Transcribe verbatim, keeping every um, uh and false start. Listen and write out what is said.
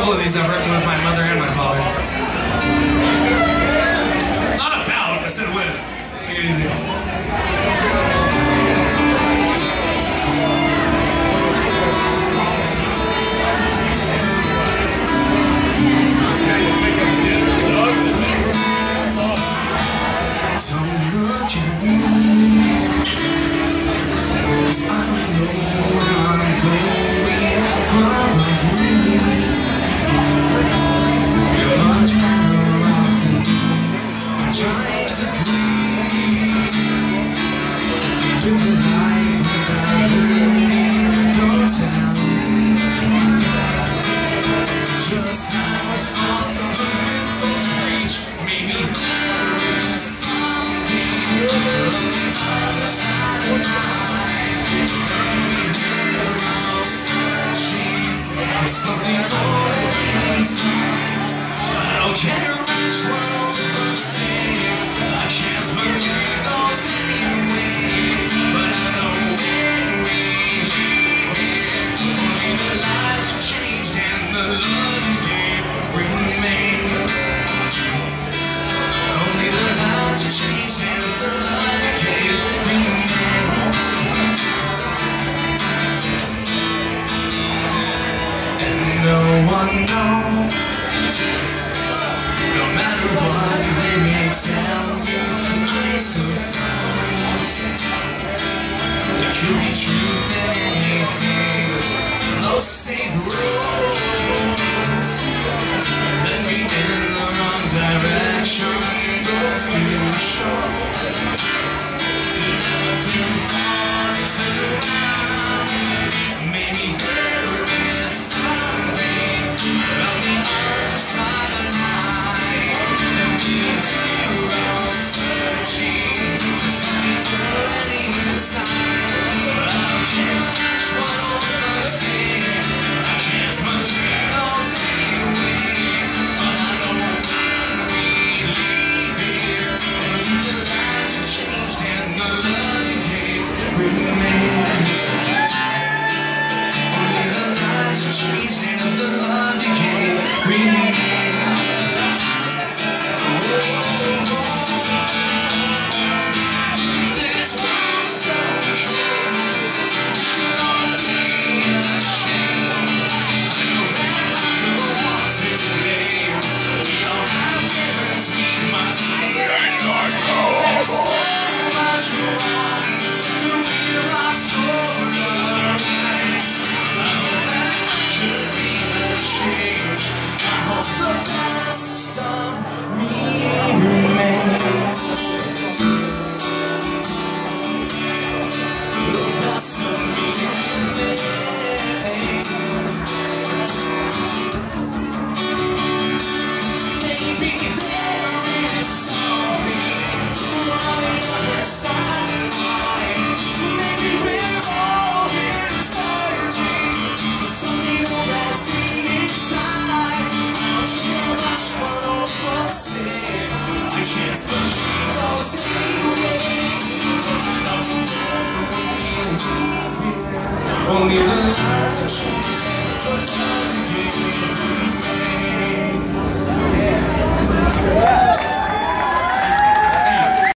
couple of these I've written with my mother and my father. Not about, I said with. Take it easy. Something more inside. I don't care which one I'm saying. I can't believe those anyway. But I know when we leave here, only the lives have changed and the love you gave remains. Only the lives have changed and the love you gave remains. No one knows, no matter what they may tell you, I suppose it could be truth in anything. Those safe roads that lead in the wrong direction goes to show you're never too far to run. Maybe there is something on the other side of life, and we're all searching for something burning inside. But I don't care which one I'm seeing, I can't believe those anyway. But I know when we leave here, only the lives have changed and the love you gave remains. Only the lives have changed and the love you gave remains. This world's so cold, we should all be ashamed. I know that I'm the one to blame. We all have errors we must make. There's so much wrong that we lost over lives. I know that could be the change. I hope the best of me remains. The best of me remains. Maybe there is something on the other side of life. Maybe we're all here searching for something that's inside. I don't care which one of us is. I can't believe those anyway. But I know when we leave here, only the lives are changed.